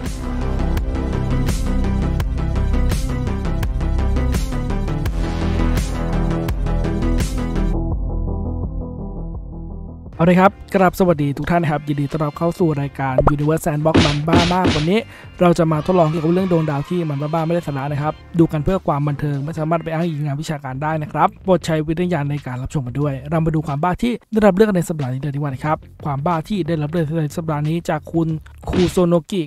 เอาเลยครับกราบสวัสดีทุกท่านนะครับยินดีต้อนรับเข้าสู่รายการ Universe Sandbox มันบ้ามากวันนี้เราจะมาทดลองเกี่ยวกับเรื่องดวงดาวที่มันบ้าไม่ได้สาระนะครับดูกันเพื่อความบันเทิงไม่สามารถไปอ้างอิงงานวิชาการได้นะครับโปรดใช้วิจารณญาณในการรับชมกันด้วยเรามาดูความบ้าที่ได้รับเลือกในสัปดาห์นี้เลยดีกว่านะครับความบ้าที่ได้รับเลือกในสัปดาห์นี้จากคุณคูโซโนกิ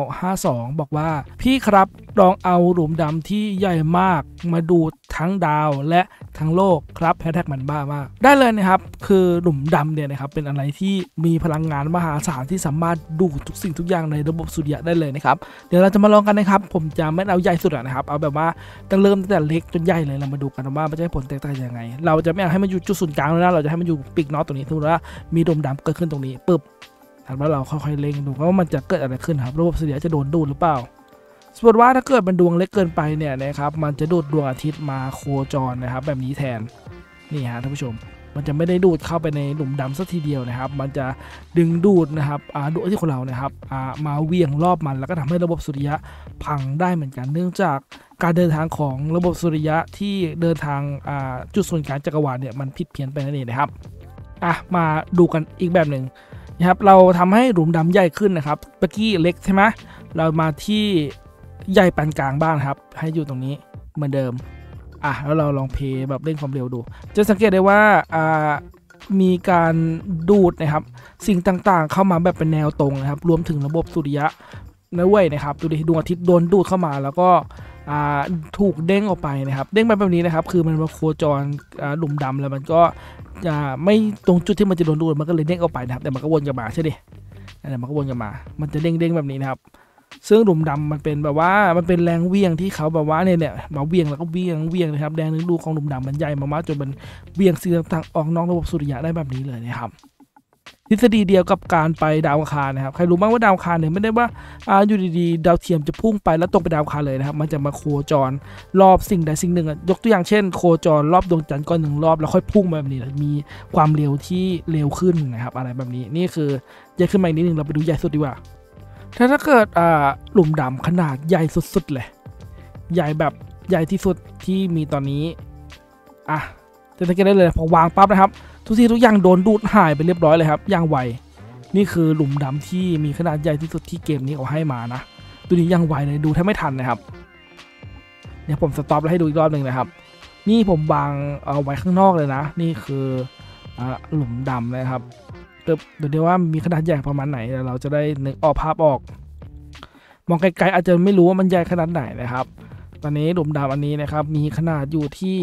952บอกว่าพี่ครับลองเอาหลุมดำที่ใหญ่มากมาดูทั้งดาวและทั้งโลกครับแฮชแท็กมันบ้ามากได้เลยนะครับคือหลุมดำเนี่ยนะครับเป็นอะไรที่มีพลังงานมหาศาลที่สามารถดูทุกสิ่งทุกอย่างในระบบสุริยะได้เลยนะครับเดี๋ยวเราจะมาลองกันนะครับผมจะไม่เอาใหญ่สุดนะครับเอาแบบว่าตั้งเริ่มตั้งแต่เล็กจนใหญ่เลยเรามาดูกันว่ามันจะให้ผลแตกต่างยังไงเราจะไม่เอาให้มันอยู่จุดศูนย์กลางนะเราจะให้มันอยู่ปีกน็อตตรงนี้สมมติว่ามีหลุมดำเกิดขึ้นตรงนี้ปึ๊บถัดมาเราค่อยๆเล็งดูว่ามันจะเกิดอะไรขึ้นครับระบบสุริยะจะโดนดูดหรือเปล่าสมมติว่าถ้าเกิดมันดวงเล็กเกินไปเนี่ยนะครับมันจะดูดดวงอาทิตย์มาโคจรนะครับแบบนี้แทนนี่ฮะท่านผู้ชมมันจะไม่ได้ดูดเข้าไปในหลุมดำสักทีเดียวนะครับมันจะดึงดูดนะครับดวงอาทิตย์ของเรานะครับมาเวียงรอบมันแล้วก็ทำให้ระบบสุริยะพังได้เหมือนกันเนื่องจากการเดินทางของระบบสุริยะที่เดินทางจุดศูนย์กลางจักรวาลเนี่ยมันผิดเพี้ยนไปนั่นเองนะครับมาดูกันอีกแบบหนึ่งนะครับเราทำให้หลุมดำใหญ่ขึ้นนะครับเมื่อกี้เล็กใช่ไหมเรามาที่ใหญ่ปานกลางบ้างครับให้อยู่ตรงนี้เหมือนเดิมแล้วเราลองเพย์แบบเร่งความเร็วดูจะสังเกตได้ว่ามีการดูดนะครับสิ่งต่างๆเข้ามาแบบเป็นแนวตรงนะครับรวมถึงระบบสุริยะด้วยนะครับดูดิดวงอาทิตย์โดนดูดเข้ามาแล้วก็ถูกเด้งออกไปนะครับเด้งไปแบบนี้นะครับคือมันมาโคจรหลุมดำแล้วมันก็ไม่ตรงจุดที่มันจะโดนดูดมันก็เลยเด้งออกไปนะครับแต่มันก็วนกลับมาใช่ดิมันก็วนกลับมามันจะเด้งแบบนี้นะครับซึ่งหลุมดำมันเป็นแบบว่ามันเป็นแรงเวียงที่เขาแบบว่าเนี่ยมาเวียงแล้วก็เวียงนะครับแรงดึงดูดของหลุมดำมันใหญ่มากๆจนมันเวียงสิ่งต่างๆออกนอกระบบสุริยะได้แบบนี้เลยนะครับทฤษฎีเดียวกับการไปดาวอังคารนะครับใครรู้บ้างว่าดาวอังคารเนี่ยไม่ได้ว่าอยู่ดีๆดาวเทียมจะพุ่งไปแล้วตรงไปดาวอังคารเลยนะครับมันจะมาโคจรรอบสิ่งใดสิ่งหนึ่งยกตัวอย่างเช่นโคจรรอบดวงจันทร์ก่อน1 รอบแล้วค่อยพุ่งมาแบบนี้มีความเร็วที่เร็วขึ้นนะครับอะไรแบบนี้นี่คือใหญ่ขึ้นมาอีกนิดนึงเราไปดูใหญ่สุดดีกว่าถ้าเกิดหลุมดำขนาดใหญ่สุดๆเลยใหญ่แบบใหญ่ที่สุดที่มีตอนนี้จะสังเกตได้เลยพอวางปั๊บนะครับทุกอย่างโดนดูดหายไปเรียบร้อยเลยครับอย่างไวนี่คือหลุมดำที่มีขนาดใหญ่ที่สุดที่เกมนี้เขาให้มานะตัวนี้ยังไวเลยดูแทบไม่ทันนะครับเดี๋ยวผมสต็อปแล้วให้ดูอีกรอบหนึ่งนะครับนี่ผมวางเอาไว้ข้างนอกเลยนะนี่คือหลุมดำนะครับเดี๋ยวว่ามีขนาดใหญ่ประมาณไหนเราจะได้นึกออกภาพออกมองไกลๆอาจจะไม่รู้ว่ามันใหญ่ขนาดไหนนะครับตอนนี้หลุมดำอันนี้นะครับมีขนาดอยู่ที่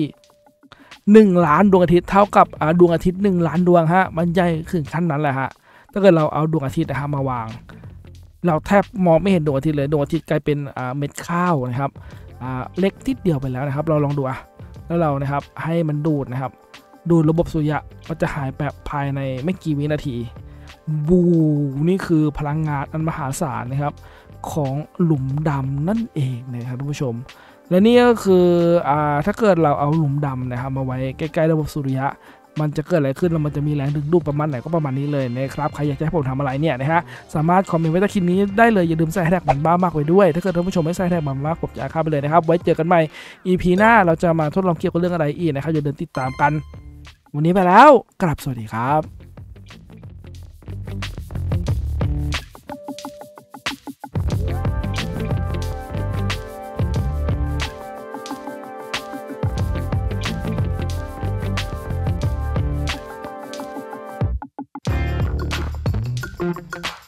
1 ล้านดวงอาทิตย์เท่ากับดวงอาทิตย์1 ล้านดวงฮะมันใหญ่ถึงขั้นนั้นแหละฮะถ้าเกิดเราเอาดวงอาทิตย์มาวางเราแทบมองไม่เห็นดวงอาทิตย์เลยดวงอาทิตย์กลายเป็นเม็ดข้าวนะครับเล็กนิดเดียวไปแล้วนะครับเราลองดูแล้วเรานะครับให้มันดูดนะครับดูระบบสุริยะมันจะหายแบบภายในไม่กี่วินาทีบูนี่คือพลังงานอันมหาศาลนะครับของหลุมดำนั่นเองนะครับท่านผู้ชมและนี่ก็คือถ้าเกิดเราเอาหลุมดำนะครับมาไว้ใกล้ๆระบบสุริยะมันจะเกิดอะไรขึ้นแล้วมันจะมีแรงดึงดูดประมาณไหนก็ประมาณนี้เลยนะครับใครอยากจะให้ผมทำอะไรเนี่ยนะฮะสามารถคอมเมนต์ไว้ใต้คลิปนี้ได้เลยอย่าลืมใส่แฮชแท็กมันบ้ามากไว้ด้วยถ้าเกิดท่านผู้ชมไม่ใส่แฮชแท็กมันบ้าผมจะข้ามไปเลยนะครับไว้เจอกันใหม่ EP หน้าเราจะมาทดลองเกี่ยวกับเรื่องอะไรอีกนะครับอย่าลืมติดตามกันวันนี้ไปแล้วกลับสวัสดีครับ